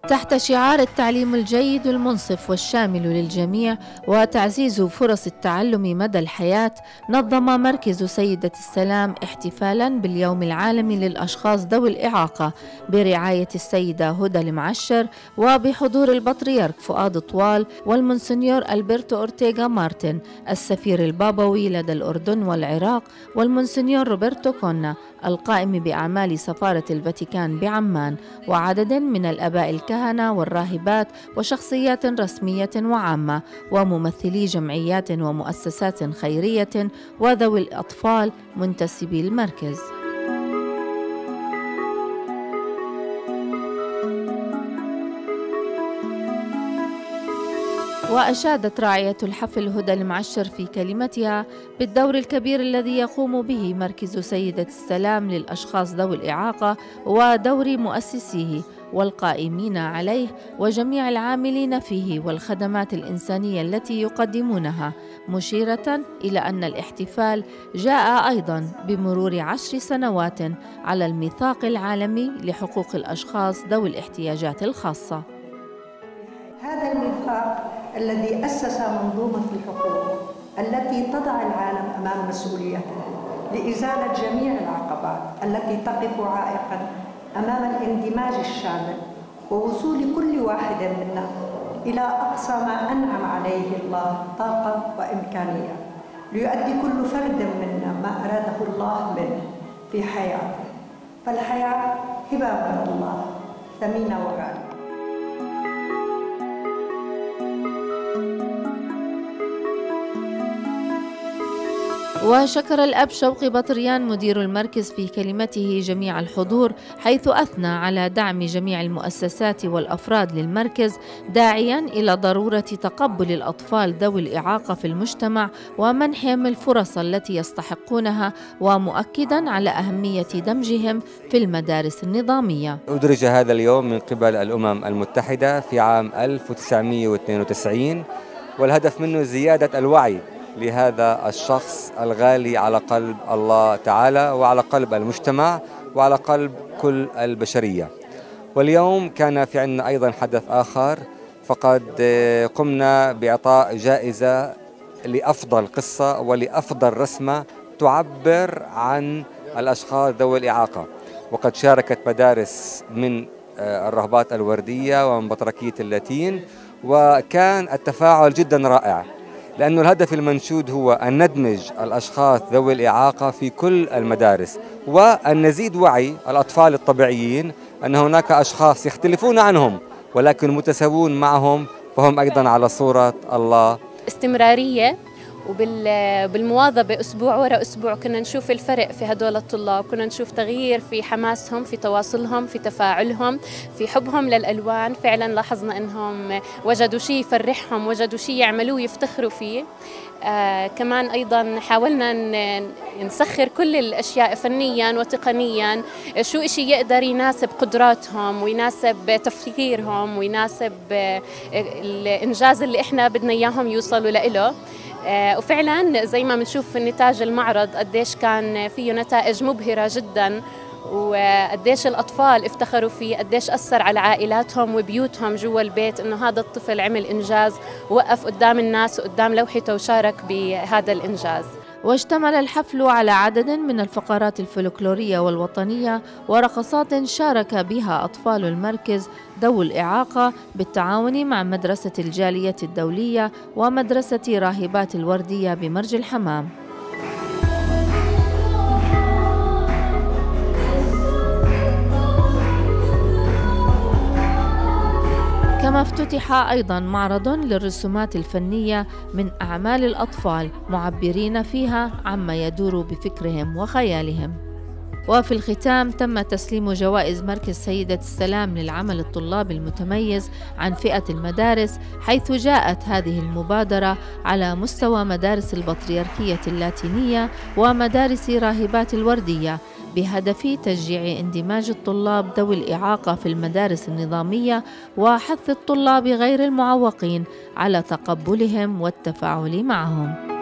تحت شعار التعليم الجيد المنصف والشامل للجميع وتعزيز فرص التعلم مدى الحياة، نظم مركز سيدة السلام احتفالاً باليوم العالمي للأشخاص ذوي الإعاقة برعاية السيدة هدى المعشر وبحضور البطريرك فؤاد طوال والمونسنيور ألبرتو أورتيغا مارتن السفير البابوي لدى الأردن والعراق، والمونسنيور روبرتو كونا القائم بأعمال سفارة الفاتيكان بعمان، وعدد من الآباء الكهنة والراهبات وشخصيات رسمية وعامة وممثلي جمعيات ومؤسسات خيرية وذوي الأطفال منتسبي المركز. وأشادت راعية الحفل هدى المعشر في كلمتها بالدور الكبير الذي يقوم به مركز سيدة السلام للأشخاص ذوي الإعاقة ودور مؤسسيه والقائمين عليه وجميع العاملين فيه والخدمات الإنسانية التي يقدمونها، مشيرة إلى أن الاحتفال جاء أيضاً بمرور 10 سنوات على الميثاق العالمي لحقوق الأشخاص ذوي الاحتياجات الخاصة. هذا الميثاق الذي أسس منظومة الحقوق التي تضع العالم أمام مسؤوليته لإزالة جميع العقبات التي تقف عائقاً أمام الاندماج الشامل ووصول كل واحد منا إلى أقصى ما أنعم عليه الله طاقة وإمكانية ليؤدي كل فرد منا ما أراده الله منه في حياته، فالحياة هبة من الله ثمينة وغالية. وشكر الأب شوقي بطريان مدير المركز في كلمته جميع الحضور، حيث أثنى على دعم جميع المؤسسات والأفراد للمركز، داعياً إلى ضرورة تقبل الأطفال ذوي الإعاقة في المجتمع ومنحهم الفرص التي يستحقونها، ومؤكداً على أهمية دمجهم في المدارس النظامية. أدرج هذا اليوم من قبل الأمم المتحدة في عام 1992، والهدف منه زيادة الوعي لهذا الشخص الغالي على قلب الله تعالى وعلى قلب المجتمع وعلى قلب كل البشرية. واليوم كان في عندنا أيضا حدث آخر، فقد قمنا بإعطاء جائزة لأفضل قصة ولأفضل رسمة تعبر عن الأشخاص ذوي الإعاقة، وقد شاركت مدارس من الرهبات الوردية ومن بطركية اللاتين، وكان التفاعل جدا رائع، لأن الهدف المنشود هو أن ندمج الأشخاص ذوي الإعاقة في كل المدارس، وأن نزيد وعي الأطفال الطبيعيين أن هناك أشخاص يختلفون عنهم ولكن متساوون معهم، فهم أيضا على صورة الله. استمرارية وبالمواظبة أسبوع وراء أسبوع كنا نشوف الفرق في هدول الطلاب، كنا نشوف تغيير في حماسهم، في تواصلهم، في تفاعلهم، في حبهم للألوان. فعلا لاحظنا أنهم وجدوا شيء يفرحهم، وجدوا شيء يعملوه يفتخروا فيه. كمان أيضا حاولنا نسخر كل الأشياء فنيا وتقنيا، شو إشي يقدر يناسب قدراتهم ويناسب تفكيرهم ويناسب الإنجاز اللي إحنا بدنا إياهم يوصلوا له. وفعلا زي ما بنشوف في نتاج المعرض قديش كان فيه نتائج مبهرة جدا، وقديش الأطفال افتخروا فيه، قديش أثر على عائلاتهم وبيوتهم جوا البيت إنه هذا الطفل عمل إنجاز، وقف قدام الناس وقدام لوحته وشارك بهذا الإنجاز. واشتمل الحفل على عدد من الفقرات الفلكلورية والوطنية ورقصات شارك بها أطفال المركز ذوي الإعاقة بالتعاون مع مدرسة الجالية الدولية ومدرسة راهبات الوردية بمرج الحمام. كما افتتح أيضاً معرض للرسومات الفنية من أعمال الأطفال معبرين فيها عما يدور بفكرهم وخيالهم. وفي الختام تم تسليم جوائز مركز سيدة السلام للعمل الطلابي المتميز عن فئة المدارس، حيث جاءت هذه المبادرة على مستوى مدارس البطريركية اللاتينية ومدارس راهبات الوردية، بهدف تشجيع اندماج الطلاب ذوي الإعاقة في المدارس النظامية وحث الطلاب غير المعوقين على تقبلهم والتفاعل معهم.